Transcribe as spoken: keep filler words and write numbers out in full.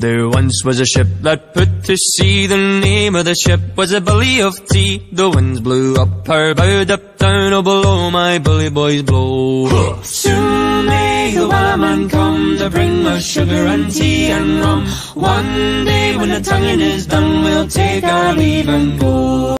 There once was a ship that put to sea. The name of the ship was a Billy of Tea. The winds blew up her bow, up down, oh below my bully boys blow. Soon may the wellerman come to bring us sugar and tea and rum. One day when the tonguing is done, we'll take our leave and go.